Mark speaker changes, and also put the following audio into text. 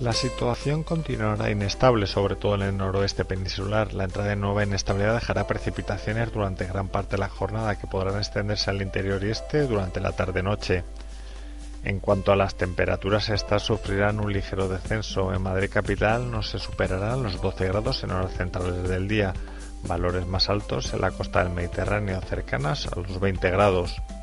Speaker 1: La situación continuará inestable, sobre todo en el noroeste peninsular. La entrada de nueva inestabilidad dejará precipitaciones durante gran parte de la jornada que podrán extenderse al interior y este durante la tarde-noche. En cuanto a las temperaturas, estas sufrirán un ligero descenso. En Madrid capital no se superarán los 12 grados en horas centrales del día, valores más altos en la costa del Mediterráneo, cercanas a los 20 grados.